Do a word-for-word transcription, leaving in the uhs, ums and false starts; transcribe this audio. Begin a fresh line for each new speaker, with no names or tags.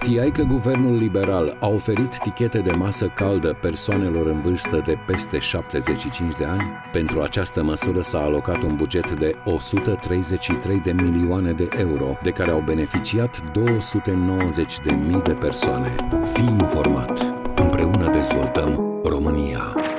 Știai că guvernul liberal a oferit tichete de masă caldă persoanelor în vârstă de peste șaptezeci și cinci de ani? Pentru această măsură s-a alocat un buget de o sută treizeci și trei de milioane de euro, de care au beneficiat două sute nouăzeci de mii de persoane. Fii informat. Împreună dezvoltăm România.